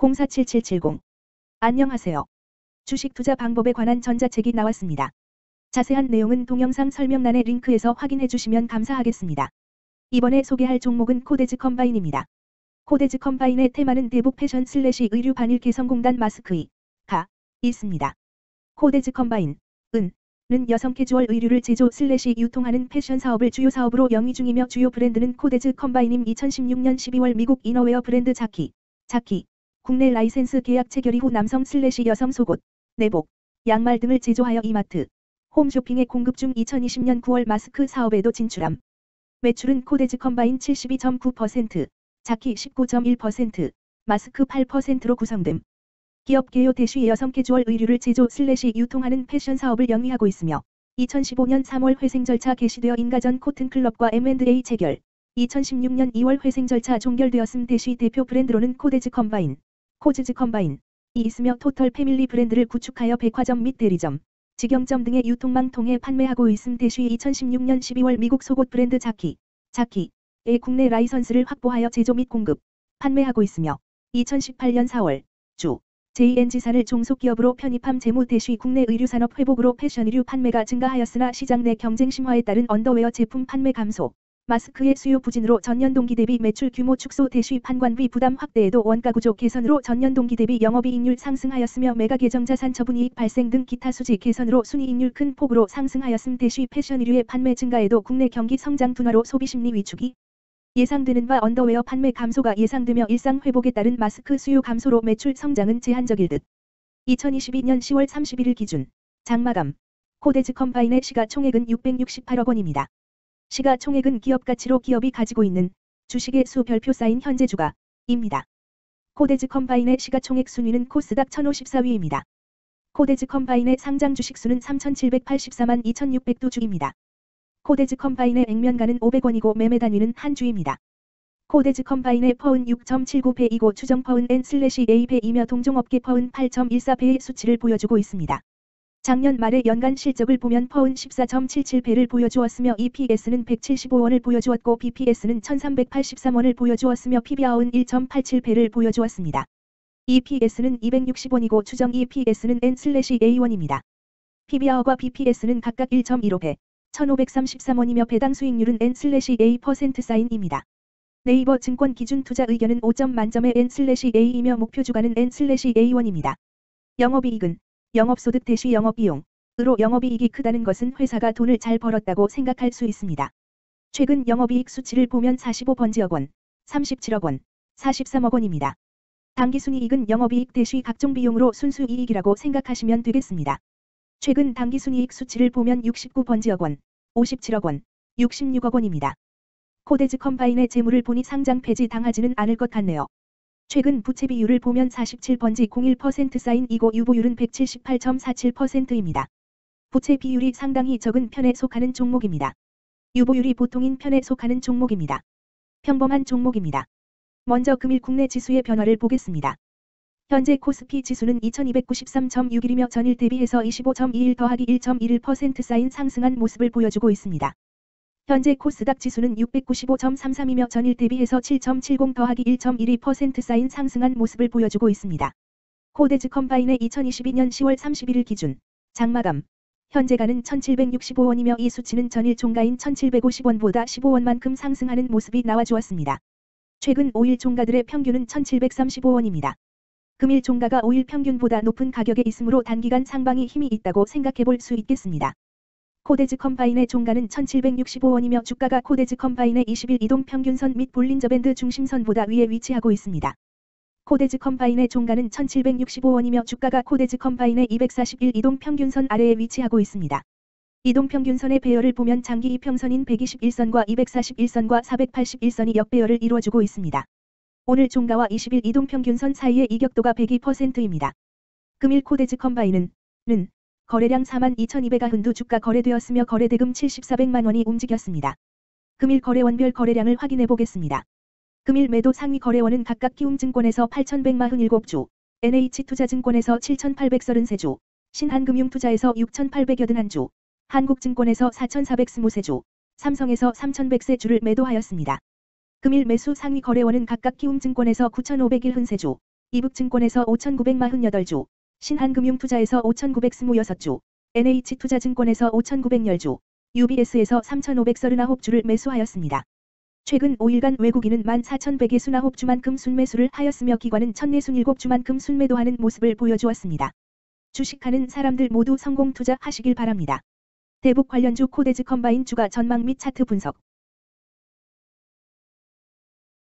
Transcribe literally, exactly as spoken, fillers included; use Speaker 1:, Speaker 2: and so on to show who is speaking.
Speaker 1: 공사칠칠칠공. 안녕하세요. 주식 투자 방법에 관한 전자책이 나왔습니다. 자세한 내용은 동영상 설명란의 링크에서 확인해 주시면 감사하겠습니다. 이번에 소개할 종목은 코데즈 컴바인입니다. 코데즈 컴바인의 테마는 대북 패션 슬래시 의류 반일 개성공단 마스크이 가 있습니다. 코데즈 컴바인 은 는 여성 캐주얼 의류를 제조 슬래시 유통하는 패션 사업을 주요 사업으로 영위 중이며 주요 브랜드는 코데즈 컴바인임. 이천십육 년 십이월 미국 이너웨어 브랜드 자키 자키 국내 라이센스 계약 체결 이후 남성 슬래시 여성 속옷, 내복, 양말 등을 제조하여 이마트, 홈쇼핑에 공급 중. 이천이십 년 구월 마스크 사업에도 진출함. 매출은 코데즈 컴바인 칠십이 점 구 퍼센트, 자키 십구 점 일 퍼센트, 마스크 팔 퍼센트로 구성됨. 기업 개요 대쉬 여성 캐주얼 의류를 제조 슬래시 유통하는 패션 사업을 영위하고 있으며 이천십오 년 삼월 회생 절차 개시되어 인가전 코튼클럽과 엠 앤 에이 체결, 이천십육 년 이월 회생 절차 종결되었음. 대쉬 대표 브랜드로는 코데즈 컴바인, 코즈즈 컴바인이 있으며 토털 패밀리 브랜드를 구축하여 백화점 및 대리점, 직영점 등의 유통망 통해 판매하고 있음. 대쉬 이천십육 년 십이월 미국 속옷 브랜드 자키, 자키의 국내 라이선스를 확보하여 제조 및 공급, 판매하고 있으며 이천십팔 년 사월 주 제이엔지사를 종속기업으로 편입함. 재무 대쉬 국내 의류산업 회복으로 패션 의류 판매가 증가하였으나 시장 내 경쟁 심화에 따른 언더웨어 제품 판매 감소, 마스크의 수요 부진으로 전년 동기 대비 매출 규모 축소. 대쉬 판관비 부담 확대에도 원가 구조 개선으로 전년 동기 대비 영업이익률 상승하였으며 매각 예정 자산 처분이익 발생 등 기타 수지 개선으로 순이익률 큰 폭으로 상승하였음. 대쉬 패션 의류의 판매 증가에도 국내 경기 성장 둔화로 소비심리 위축이 예상되는 바 언더웨어 판매 감소가 예상되며 일상 회복에 따른 마스크 수요 감소로 매출 성장은 제한적일 듯. 이천이십이 년 시월 삼십일일 기준 장마감 코데즈 컴바인의 시가총액은 육백육십팔억 원입니다. 시가총액은 기업가치로 기업이 가지고 있는 주식의 수 별표 쌓인 현재 주가입니다. 코데즈 컴바인의 시가총액 순위는 코스닥 천오십사 위입니다. 코데즈 컴바인의 상장 주식수는 삼천칠백팔십사만 이천육백 주입니다. 코데즈 컴바인의 액면가는 오백 원이고 매매 단위는 한 주입니다. 코데즈 컴바인의 퍼은 육 점 칠구 배이고 추정 퍼은 엔 슬래시 에이 배이며 동종업계 퍼은 팔 점 일사 배의 수치를 보여주고 있습니다. 작년 말의 연간 실적을 보면 퍼은 십사 점 칠칠 배를 보여주었으며 이피에스는 백칠십오 원을 보여주었고 비피에스는 천삼백팔십삼 원을 보여주었으며 피비알은 일 점 팔칠 배를 보여주었습니다. 이피에스는 이백육십 원이고 추정 이피에스는 엔 슬래시 에이 원입니다. 피비알과 비피에스는 각각 일 점 일오 배, 천오백삼십삼 원이며 배당 수익률은 엔 슬래시 에이 퍼센트 사인입니다. 네이버 증권 기준 투자 의견은 오 점 만점의 엔 슬래시 에이이며 목표 주가는 엔 슬래시 에이 원입니다. 영업이익은 영업소득 대쉬 영업비용으로 영업이익이 크다는 것은 회사가 돈을 잘 벌었다고 생각할 수 있습니다. 최근 영업이익 수치를 보면 사십오 번지억 원, 삼십칠억 원, 사십삼억 원입니다. 당기순이익은 영업이익 대쉬 각종 비용으로 순수이익이라고 생각하시면 되겠습니다. 최근 당기순이익 수치를 보면 육십구 번지억 원, 오십칠억 원, 육십육억 원입니다. 코데즈 컴바인의 재물을 보니 상장 폐지 당하지는 않을 것 같네요. 최근 부채 비율을 보면 사십칠 번지 공일 퍼센트 사인이고 유보율은 백칠십팔 점 사칠 퍼센트입니다. 부채 비율이 상당히 적은 편에 속하는 종목입니다. 유보율이 보통인 편에 속하는 종목입니다. 평범한 종목입니다. 먼저 금일 국내 지수의 변화를 보겠습니다. 현재 코스피 지수는 이천이백구십삼 점 육일이며 전일 대비해서 이십오 점 이일 더하기 일 점 일일 퍼센트 사인 상승한 모습을 보여주고 있습니다. 현재 코스닥 지수는 육백구십오 점 삼삼이며 전일 대비해서 칠 점 칠공 더하기 일 점 일이 퍼센트 사인 상승한 모습을 보여주고 있습니다. 코데즈 컴바인의 이천이십이 년 시월 삼십일일 기준 장마감 현재가는 천칠백육십오 원이며 이 수치는 전일 종가인 천칠백오십 원보다 십오 원만큼 상승하는 모습이 나와주었습니다. 최근 오 일 종가들의 평균은 천칠백삼십오 원입니다. 금일 종가가 오 일 평균보다 높은 가격에 있으므로 단기간 상방이 힘이 있다고 생각해 볼 수 있겠습니다. 코데즈 컴바인의 종가는 천칠백육십오 원이며 주가가 코데즈 컴바인의 이십 일 이동 평균선 및 볼린저 밴드 중심선보다 위에 위치하고 있습니다. 코데즈 컴바인의 종가는 천칠백육십오 원이며 주가가 코데즈 컴바인의 이백사십일 이동 평균선 아래에 위치하고 있습니다. 이동 평균선의 배열을 보면 장기 이평선인 백이십일 선과 이백사십일 선과 사백팔십일 선이 역배열을 이루어주고 있습니다. 오늘 종가와 이십 일 이동 평균선 사이의 이격도가 백이 퍼센트입니다. 금일 코데즈 컴바인은 는 거래량 사만 이천이백구십이 주가 거래되었으며 거래대금 칠천사백만 원이 움직였습니다. 금일 거래원별 거래량을 확인해 보겠습니다. 금일 매도 상위 거래원은 각각 키움증권에서 팔천백사십칠 주, 엔에이치투자증권에서 칠천팔백삼십삼 주, 신한금융투자에서 육천팔백팔십일 주, 한국증권에서 사천사백이십 주, 삼성에서 삼천백 주를 매도하였습니다. 금일 매수 상위 거래원은 각각 키움증권에서 구천오백일 주, 이북증권에서 오천구백사십팔 주, 신한금융투자에서 오천구백이십육 주, 엔에이치투자증권에서 오천구백십 주, 유비에스에서 삼천오백삼십구 주를 매수하였습니다. 최근 오 일간 외국인은 만 사천백육십구 주만큼 순매수를 하였으며 기관은 천사십칠 주만큼 순매도하는 모습을 보여주었습니다. 주식하는 사람들 모두 성공 투자하시길 바랍니다. 대북 관련주 코데즈 컴바인 주가 전망 및 차트 분석.